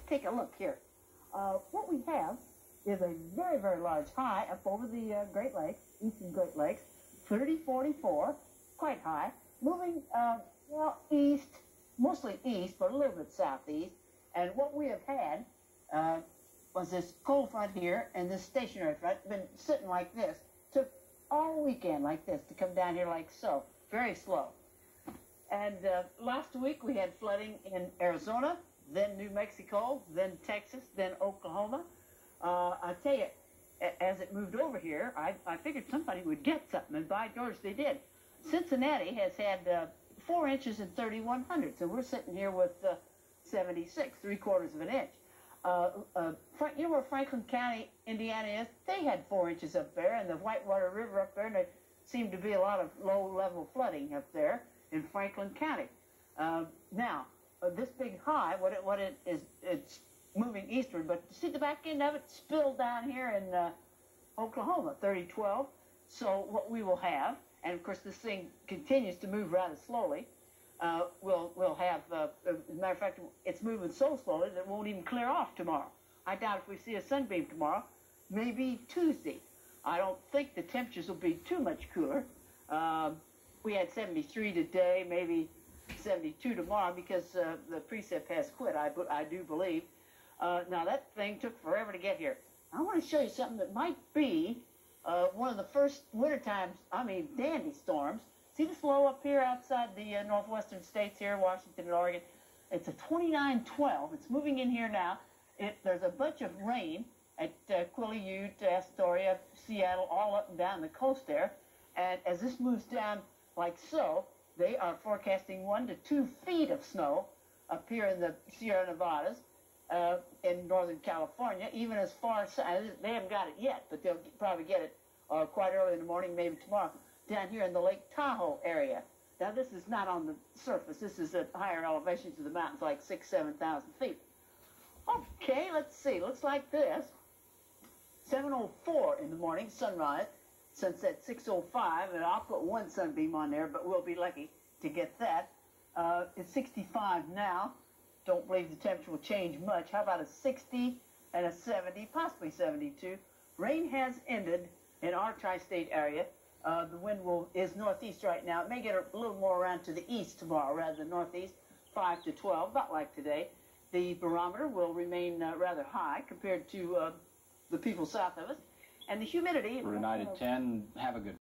take a look here. What we have is a very, very large high up over the Great Lakes, eastern Great Lakes, 3044, quite high, moving, well, east, mostly east, but a little bit southeast. And what we have had was this cold front here and this stationary front, been sitting like this. Took all weekend like this to come down here like so, very slow. And last week we had flooding in Arizona, then New Mexico, then Texas, then Oklahoma. I tell you, as it moved over here, I figured somebody would get something, and by George, they did. Cincinnati has had 4 inches and 31 hundredths, and we're sitting here with 76, 3/4 of an inch. You know where Franklin County, Indiana is? They had 4 inches up there, and the Whitewater River up there, and there seemed to be a lot of low-level flooding up there in Franklin County. Now, this big high, what it is, it's moving eastward, but see the back end of it spilled down here in Oklahoma, 3012. So what we will have, and of course this thing continues to move rather slowly, we'll have, as a matter of fact, it's moving so slowly that it won't even clear off tomorrow. I doubt if we see a sunbeam tomorrow, maybe Tuesday. I don't think the temperatures will be too much cooler. We had 73 today, maybe 72 tomorrow, because the precip has quit, I do believe. Now, that thing took forever to get here. I want to show you something that might be one of the first wintertime, dandy storms. See this low up here outside the northwestern states here, Washington and Oregon? It's a 2912. It's moving in here now. There's a bunch of rain at Quileute, Astoria, Seattle, all up and down the coast there. And as this moves down like so, they are forecasting 1 to 2 feet of snow up here in the Sierra Nevadas, in Northern California, even as far as, they haven't got it yet, but they'll probably get it quite early in the morning, maybe tomorrow, down here in the Lake Tahoe area. Now, this is not on the surface. This is at higher elevations of the mountains, like 6,000 to 7,000 feet. Okay, let's see. Looks like this. 7:04 in the morning, sunrise. Sunset 6:05, and I'll put one sunbeam on there, but we'll be lucky to get that. It's 65 now. Don't believe the temperature will change much. How about a 60 and a 70, possibly 72? Rain has ended in our tri-state area. The wind is northeast right now. It may get a little more around to the east tomorrow rather than northeast, 5 to 12, about like today. The barometer will remain rather high compared to the people south of us. And the humidity... We're tonight at 10. Have a good